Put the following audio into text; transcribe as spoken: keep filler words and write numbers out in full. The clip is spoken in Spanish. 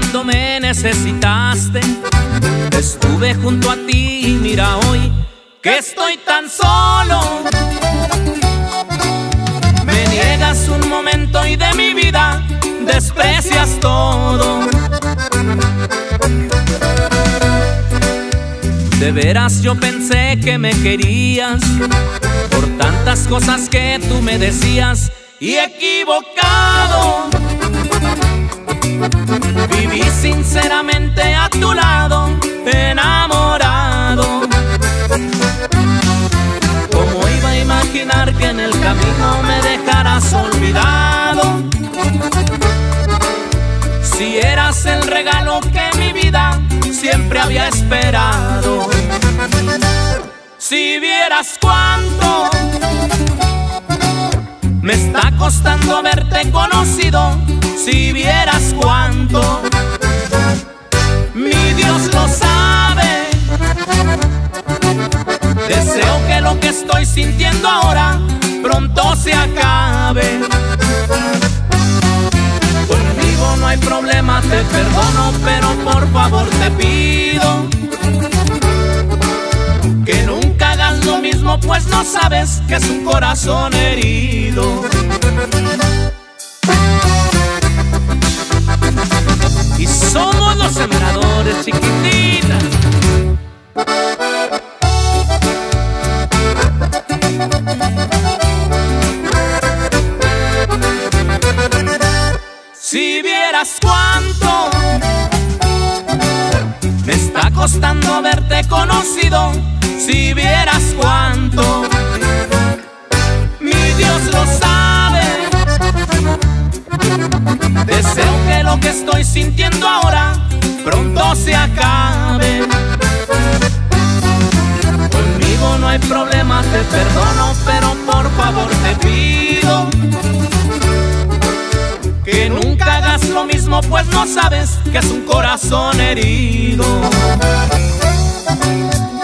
cuando me necesitaste. Estuve junto a ti y mira hoy que estoy tan solo. Me niegas un momento y de mi vida desprecias todo. De veras yo pensé que me querías por tantas cosas que tú me decías, y equivocado. Viví sinceramente a tu lado, enamorado. ¿Cómo iba a imaginar que en el camino me dejaras olvidado? Si eras el regalo que mi vida siempre había esperado. Si vieras cuánto me está costando haberte conocido, si vieras cuánto, mi Dios lo sabe. Deseo que lo que estoy sintiendo ahora pronto se acabe. Conmigo no hay problema, te perdono, pero por favor te pido que nunca hagas lo mismo, pues no sabes que es un corazón herido. Y somos los sembradores, chiquititas. Si vieras cuánto me está costando haberte conocido, si vieras cuánto, mi Dios lo sabe. Deseo que lo que estoy sintiendo ahora pronto se acabe. Conmigo no hay problema, te perdono, pero por favor te pido que nunca hagas lo mismo, pues no sabes que es un corazón herido.